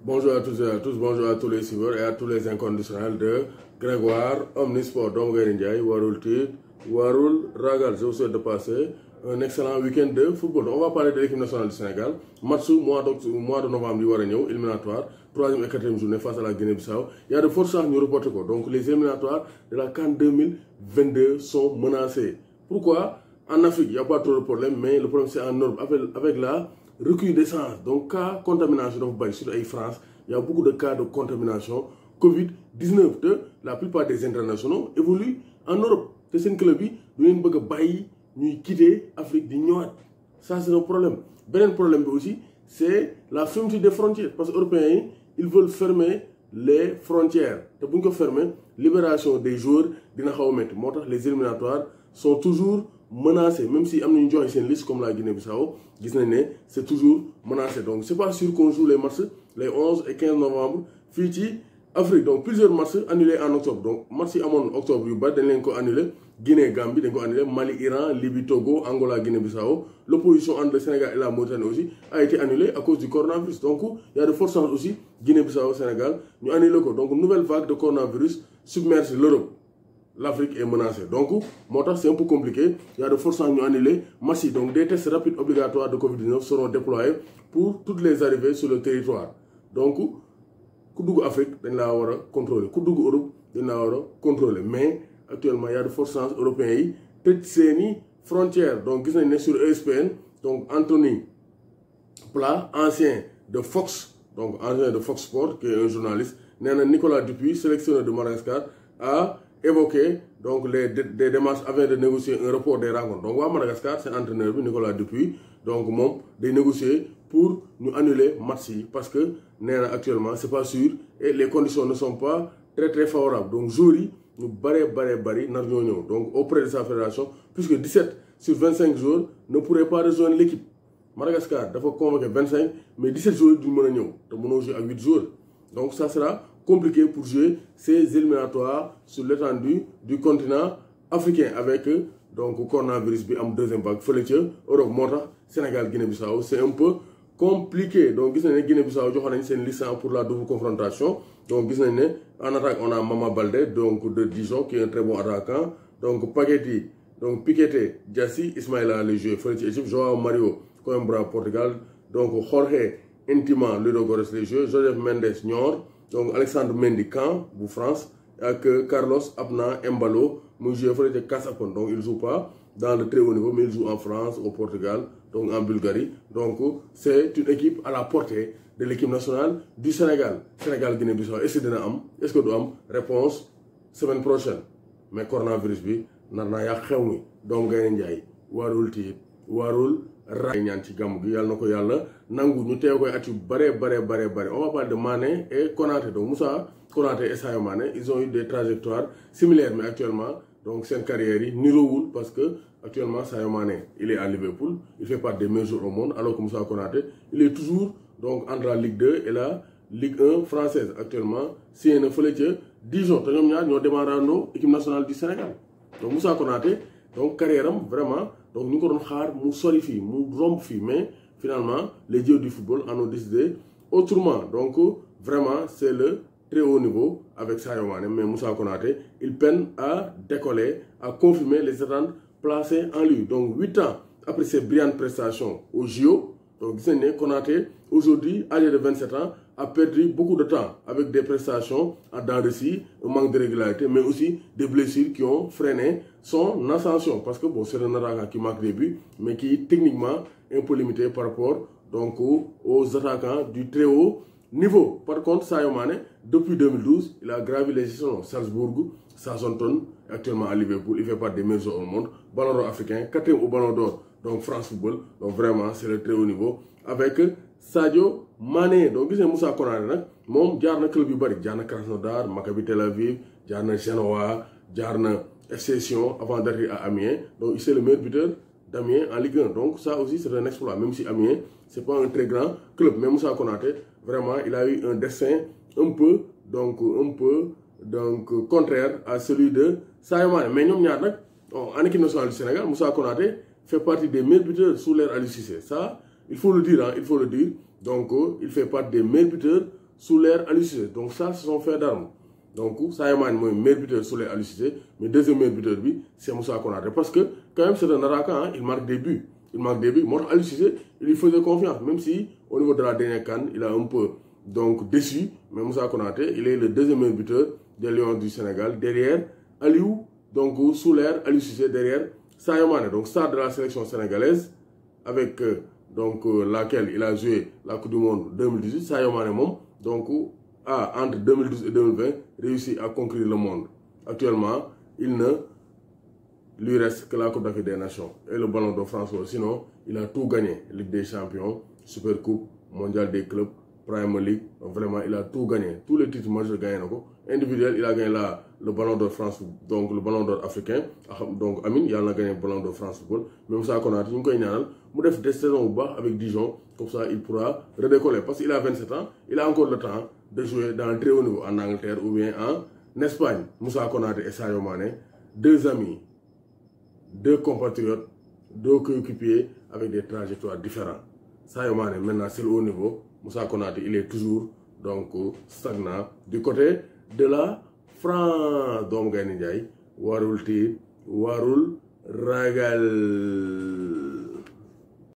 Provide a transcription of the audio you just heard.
Bonjour à tous et à tous, bonjour à tous les suiveurs et à tous les inconditionnels de Grégoire, Omnisport, Dom Ndiaye, Warul Tit, Warul Ragal. Je vous souhaite de passer un excellent week-end de football. On va parler de l'équipe nationale du Sénégal. Match mois de novembre, éliminatoire, 3e et 4e journée face à la Guinée-Bissau. Il y a de fortes chances de nous reporter. Donc les éliminatoires de la CAN 2022 sont menacés. Pourquoi? En Afrique, il n'y a pas trop de problème, mais le problème c'est en Europe, avec la recrudescence. Donc, cas de contamination sur la France, il y a beaucoup de cas de contamination Covid-19. La plupart des internationaux évoluent en Europe. C'est un club qui doit quitter l'Afrique du Nord. Ça, c'est un problème. Un problème aussi, c'est la fermeture des frontières. Parce que les Européens, ils veulent fermer les frontières. Et pour fermer, libération des joueurs, les éliminatoires sont toujours menacés. Même si on a une liste comme la Guinée-Bissau, c'est toujours menacé. Donc, c'est pas sûr qu'on joue les matchs les 11 et 15 novembre, Fiji, Afrique. Donc, plusieurs matchs annulés en octobre. Donc, matchs en octobre, ils ont annulé. Guinée, Gambie, ils ont annulé. Mali, Iran, Libye, Togo, Angola, Guinée-Bissau. L'opposition entre le Sénégal et la Mauritanie aussi a été annulée à cause du coronavirus. Donc, il y a de fortes chances aussi, Guinée-Bissau, Sénégal, nous annulons. Donc, une nouvelle vague de coronavirus submerge l'Europe. L'Afrique est menacée. Donc, c'est un peu compliqué. Il y a de fortes chances de annuler. Massif. Donc, des tests rapides obligatoires de Covid-19 seront déployés pour toutes les arrivées sur le territoire. Donc, Koudougou Afrique, on l'a contrôler. Koudougou Europe, on l'a contrôler. Mais, actuellement, il y a de fortes chances européennes. Peut-être frontières. Donc, vous êtes sur ESPN. Donc, Anthony Plat, ancien de Fox. Donc, ancien de Fox Sport, qui est un journaliste. Nicolas Dupuis, sélectionneur de Madagascar, a évoqué donc des démarches afin de négocier un report des rencontres. Donc, à Madagascar, c'est l'entraîneur Nicolas Dupuis. Donc, de négocier pour nous annuler match parce que actuellement, c'est pas sûr et les conditions ne sont pas très favorables. Donc, Jouri, nous barré, donc auprès de sa fédération, puisque 17 sur 25 jours ne pourraient pas rejoindre l'équipe. Madagascar, il faut convoquer 25, mais 17 jours du monde nous jouer à 8 jours. Donc, ça sera compliqué pour jouer ces éliminatoires sur l'étendue du continent africain avec donc le coronavirus en deuxième vague. Europe, Sénégal, Guinée-Bissau, c'est un peu compliqué. Donc, Guinée-Bissau, c'est une licence pour la double confrontation. Donc, en attaque, on a Mama Baldé, donc de Dijon, qui est un très bon attaquant. Donc, Paquetti, donc Piquete, Jassi, Ismaïla, les jeux, Égypte, Joao Mario, Coimbra, Portugal. Donc, Jorge, Intima, Ludogorets, les jeux, Joseph Mendes, Niort. Donc, Alexandre Mendy, Camp, pour France, avec Carlos Abna, Mbalo, Moujé, Frédéric de Kassapon. Donc, il ne joue pas dans le très haut niveau, mais il joue en France, au Portugal, donc en Bulgarie. Donc, c'est une équipe à la portée de l'équipe nationale du Sénégal. Sénégal, Guinée-Bissau. Est-ce que nous avons réponse semaine prochaine? Mais coronavirus, n'a ya xewmi donc Gaye Ndiaye warul tit warul ray ñaan ci gamu gi yalla nako yalla nangu ñu téw koy at yu bare. On va parler de Mané et Konaté. Donc Moussa, Konaté et Sadio Mané, ils ont eu des trajectoires similaires, mais actuellement donc c'est une carrière niroul parce que actuellement Sadio Mané, il est à Liverpool, il fait partie des meilleurs joueurs au monde, alors que Moussa Konaté, il est toujours donc entre la Ligue 2 et la Ligue 1 française actuellement. Si il y a un Dijon, nous avons démarré l'équipe nationale du Sénégal. Donc Moussa Konaté, donc carrière vraiment, donc nous avons fait solidifier, rompu, mais finalement les dieux du football en ont décidé autrement. Donc vraiment c'est le très haut niveau avec Sadio Mané, mais Moussa Konaté, il peine à décoller, à confirmer les attentes placées en lui. Donc 8 ans après ses brillantes prestations au JO, donc Konaté, aujourd'hui, âgé de 27 ans, a perdu beaucoup de temps avec des prestations à dents de scie, un manque de régularité, mais aussi des blessures qui ont freiné son ascension. Parce que bon, c'est un attaquant qui marque des buts, mais qui est techniquement un peu limité par rapport donc, aux attaquants du très haut niveau. Par contre, Sadio Mané, depuis 2012, il a gravi les échelons. Salzbourg, Southampton, actuellement à Liverpool, il fait partie des meilleurs joueurs au monde. Ballon d'or africain, 4e au Ballon d'or, donc France Football. Donc vraiment, c'est le très haut niveau. Avec Sadio Mané. Donc, vous Moussa Konaté, il y a un club qui est Krasnodar, Maccabi Tel Aviv, il y a Genoa, il y a FC Sion avant d'arriver à Amiens. Donc, c'est le meilleur buteur d'Amiens en Ligue 1. Donc, ça aussi, c'est un exploit. Même si Amiens, ce n'est pas un très grand club. Mais Moussa Konaté, vraiment, il a eu un destin un peu contraire à celui de Sadio Mané. Mais nous, en équipe nationale du Sénégal, Moussa Konaté fait partie des meilleurs buteurs sous l'ère Aliou Cissé. Ça, il faut le dire, il faut le dire. Donc, il fait partie des meilleurs buteurs sous l'ère Aliou Cissé. Donc ça, c'est son fait d'armes. Donc Sadio Mané mooy meilleur buteur sous l'ère Aliou Cissé, mais deuxième meilleur buteur bi c'est Moussa Konaté, parce que quand même c'est un attaquant, hein, il marque des buts. Il marque des buts. Moi, Aliou Cissé, il lui faisait confiance, même si au niveau de la dernière CAN, il a un peu donc déçu. Mais Moussa Konaté, il est le deuxième meilleur buteur des Lions du Sénégal, derrière Aliou, donc sous l'ère Aliou Cissé, derrière Sadio Mané, donc star de la sélection sénégalaise, avec laquelle il a joué la Coupe du Monde 2018. Sadio Mané moom donc a entre 2012 et 2020 réussi à conquérir le monde. Actuellement, il ne lui reste que la Coupe d'Afrique des Nations et le Ballon d'Or français. Sinon, il a tout gagné. Ligue des Champions, Super Coupe, Mondial des clubs, Premier League. Donc vraiment, il a tout gagné. Tous les titres majeurs gagné. Individuel, il a gagné le Ballon d'Or France, donc le Ballon d'Or africain. Donc Amine, il a gagné le Ballon d'Or France Football. Même ça, Konaté, il a fait des saisons avec Dijon. Comme ça, il pourra redécoller. Parce qu'il a 27 ans, il a encore le temps de jouer dans le très haut niveau en Angleterre ou bien en Espagne. Moussa Konaté et Sadio Mané, deux amis, deux compatriotes, deux coéquipiers avec des trajectoires différentes. Sadio Mané, maintenant, c'est le haut niveau. Moussa Konaté, il est toujours donc stagnant. Du côté de la France, Dom Gaye Ndiaye, warul tiit warul ragal.